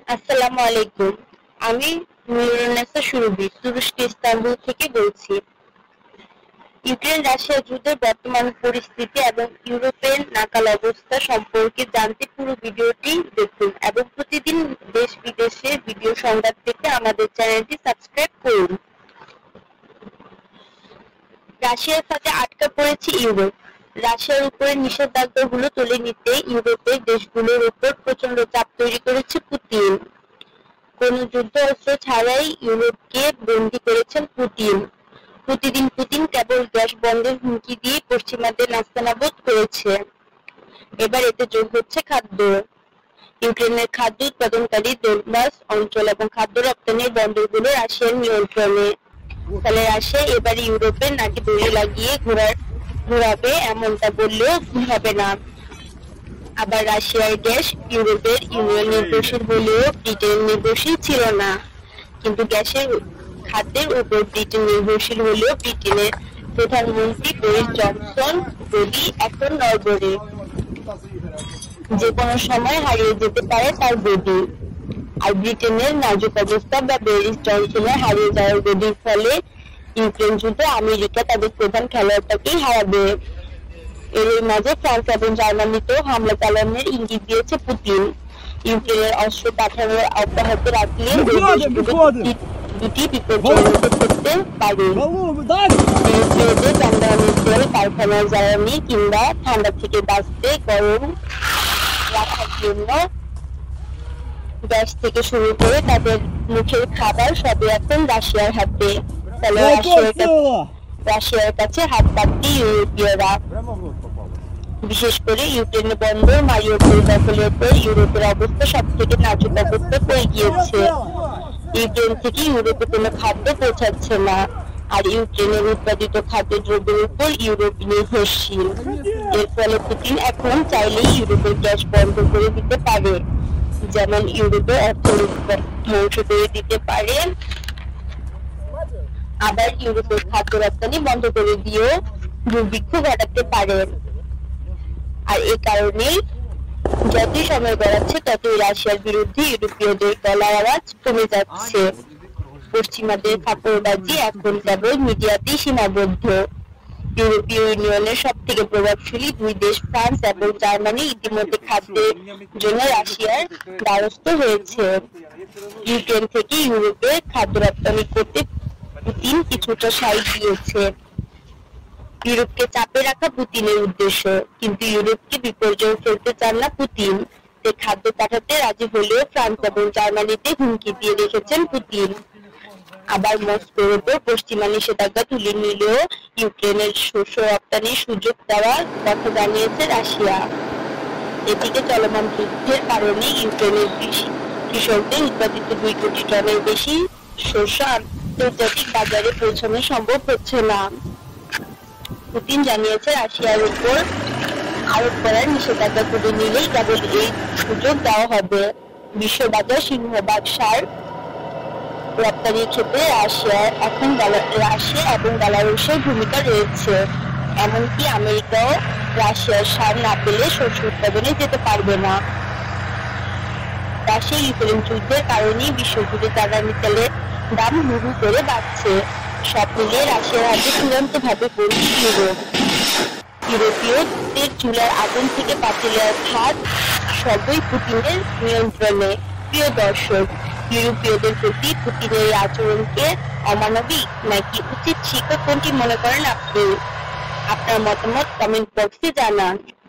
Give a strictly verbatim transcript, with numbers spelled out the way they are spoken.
আসসালামু আলাইকুম। আমি নুরুন্নেসা সুরভি তুরস্ক ইস্তাম্বুল থেকে বলছি। ইউক্রেন রাশিয়া যুদ্ধের বর্তমান পরিস্থিতি এবং ইউরোপের নাকাল অবস্থা সম্পর্কে জানতে পুরো ভিডিওটি দেখুন এবং প্রতিদিন দেশ বিদেশের ভিডিও সংবাদ পেতে আমাদের চ্যানেলটি সাবস্ক্রাইব করুন। রাশিয়ার ফাঁদে আটকা পড়েছে ইউরোপ। রাশিয়ার উপরে নিষেধাজ্ঞাগুলো তুলে নিতে ইউরোপের দেশগুলোর উপর প্রচন্ড চাপ তৈরি করেছে পুতিন। কোন যুদ্ধ অস্ত্র ছাড়াই ইউরোপকে বন্দী করেছেন পুতিন। প্রতিদিন পুতিন কেবল গ্যাস বন্ধের হুমকি দিয়ে পশ্চিমাদের নাস্তানাবুদ করেছে। এবার এতে যোগ হচ্ছে খাদ্য। ইউক্রেনের খাদ্য উৎপাদনকারী দোনবাস অঞ্চল এবং খাদ্য রপ্তানির বন্দরগুলো রাশিয়ার নিয়ন্ত্রণে। ফলে রাশিয়া এবার ইউরোপের নাকি দড়ি লাগিয়ে ঘোরার ঘোরাবে এমনটা বললেও ভুল হবে না। আবার রাশিয়ার গ্যাস ইউরোপের ইউনিয়ন নির্ভরশীল হলেও ব্রিটেন নির্ভরশীল ছিল না। কিন্তু গ্যাসের খাদ্যের উপর ব্রিটেন নির্ভরশীল হলেও ব্রিটেনের প্রধানমন্ত্রী বরিস জনসন গদি এখন নড়বড়ে। যে কোনো সময় হারিয়ে যেতে পারে তার গদি। আর ব্রিটেনের নাজুক অবস্থা বা বরিস জনসনের হারিয়ে যাওয়ার গদির ফলে ইউক্রেন যুদ্ধে আমেরিকা তাদের প্রধান খেলোয়াড়টাকেই হারাবে। এর মাঝে ফ্রান্স এবং জার্মানিতেও হামলা চালানোর ইঙ্গিত দিয়েছে পুতিন। ইউক্রেনের অস্ত্র পাঠানোর অব্যাহত রাখলে দুটি বিপর্যয় করতে পারে। যানবাহনের তেল, কারখানার জ্বালানি কিংবা ঠান্ডা থেকে বাঁচতে গরম রাখার জন্য গ্যাস থেকে শুরু করে তাদের মুখের খাবার সবই এখন রাশিয়ার হাতে। ফলে রাশিয়ার কাছে হাত পাততে ইউরোপীয়রা। বিশেষ করে ইউক্রেনের বন্দর মারিউপোল দখলের পর ইউরোপের অবস্থা সব থেকে নাজুক অবস্থা হয়ে গিয়েছে। ইউক্রেন থেকে ইউরোপে কোনো খাদ্য পৌঁছাচ্ছে না। আর ইউক্রেনের উৎপাদিত খাদ্যদ্রব্যের উপর ইউরোপ নির্ভরশীল। এর ফলে পুতিন এখন চাইলেই ইউরোপের গ্যাস বন্ধ করে দিতে পারে, যেমন ইউরোপের অর্থনীতি ধ্বংস করে দিতে পারে, আবার ইউরোপের খাদ্য রপ্তানি বন্ধ করে দিয়েও দুর্ভিক্ষ ঘটাতে পারেন। আর এ কারণেই যতই সময় গড়াচ্ছে ততই রাশিয়ার বিরুদ্ধে ইউরোপীয়দের গলার আওয়াজ কমে যাচ্ছে। পশ্চিমাদের ফাঁকড়বাজি এখন কেবল মিডিয়াতেই সীমাবদ্ধ। ইউরোপীয় ইউনিয়নের সব থেকে প্রভাবশালী দুই দেশ ফ্রান্স এবং জার্মানি ইতিমধ্যে খাদ্যের জন্য রাশিয়ার দ্বারস্থ হয়েছে। ইউক্রেন থেকে ইউরোপে খাদ্য রপ্তানি করতে পুতিন কিছুটা সাইড দিয়েছে। ইউরোপকে চাপে রাখা পুতিনের উদ্দেশ্য, কিন্তু ইউরোপকে বিপর্যয়ে ফেলতে চান না পুতিন। সে খাদ্য পাঠাতে রাজি হলেও ফ্রান্স এবং জার্মানিতে হুমকি দিয়ে রেখেছেন পুতিন। আবার মস্কোর উপর পশ্চিমা নিষেধাজ্ঞা তুলে নিলেও ইউক্রেনের শস্য রপ্তানির সুযোগ দেওয়ার কথা জানিয়েছে রাশিয়া। এদিকে চলমান যুদ্ধের কারণে ইউক্রেনের কৃষকদের উৎপাদিত দুই কোটি টনের বেশি শস্য আন্তর্জাতিক বাজারে পৌঁছানো সম্ভব হচ্ছে না। পুতিন জানিয়েছে রাশিয়ার উপর আরোপ করার নিষেধাজ্ঞা তুলে নিলেই কেবল এই সুযোগ দেওয়া হবে। বিশ্ববাজার সিংহভাগ সার রপ্তানির ক্ষেত্রে রাশিয়ার এখন রাশিয়া এবং বেলারুশের ভূমিকা রয়েছে। এমনকি আমেরিকাও রাশিয়ার সার না পেলে শস্য উৎপাদনে যেতে পারবে না। রাশিয়া ইউক্রেন যুদ্ধের কারণেই বিশ্বজুড়ে জ্বালানি তেলের দাম হু হু করে বাড়ছে। সব মিলিয়ে রাশিয়ার হাতে চূড়ান্ত ভাবে পড়ছে ইউরোপ। ইউরোপীয়দের চুলার আগুন থেকে পাতিলের ভাত সবই পুতিনের নিয়ন্ত্রণে। প্রিয় দর্শক, ইউরোপীয়দের প্রতি পুতিনের এই আচরণকে অমানবিক নাকি উচিত শিক্ষা কোনটি মনে করেন আপনি? আপনার মতামত কমেন্ট বক্সে জানান।